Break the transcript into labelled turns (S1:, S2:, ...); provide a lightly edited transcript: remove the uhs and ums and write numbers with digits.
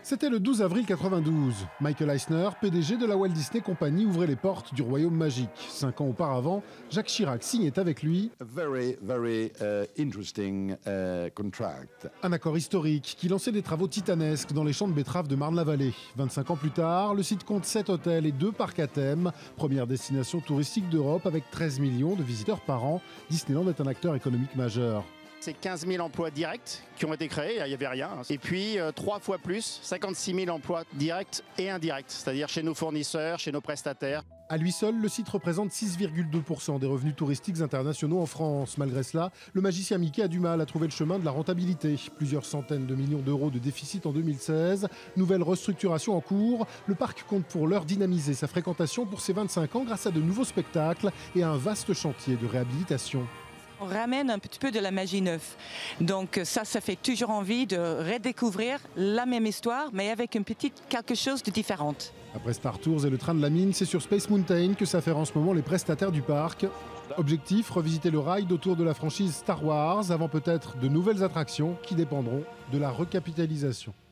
S1: C'était le 12 avril 92. Michael Eisner, PDG de la Walt Disney Company, ouvrait les portes du Royaume Magique. 5 ans auparavant, Jacques Chirac signait avec lui un accord historique qui lançait des travaux titanesques dans les champs de betteraves de Marne-la-Vallée. 25 ans plus tard, le site compte 7 hôtels et 2 parcs à thème. Première destination touristique d'Europe avec 13 millions de visiteurs par an. Disneyland est un acteur économique majeur.
S2: C'est 15 000 emplois directs qui ont été créés, il n'y avait rien. Et puis 3 fois plus, 56 000 emplois directs et indirects, c'est-à-dire chez nos fournisseurs, chez nos prestataires.
S1: À lui seul, le site représente 6,2% des revenus touristiques internationaux en France. Malgré cela, le magicien Mickey a du mal à trouver le chemin de la rentabilité. Plusieurs centaines de millions d'euros de déficit en 2016. Nouvelle restructuration en cours. Le parc compte pour l'heure dynamiser sa fréquentation pour ses 25 ans grâce à de nouveaux spectacles et à un vaste chantier de réhabilitation.
S3: On ramène un petit peu de la magie neuve. Donc ça fait toujours envie de redécouvrir la même histoire, mais avec une petite quelque chose de différent.
S1: Après Star Tours et le train de la mine, c'est sur Space Mountain que s'affairent en ce moment les prestataires du parc. Objectif, revisiter le ride autour de la franchise Star Wars, avant peut-être de nouvelles attractions qui dépendront de la recapitalisation.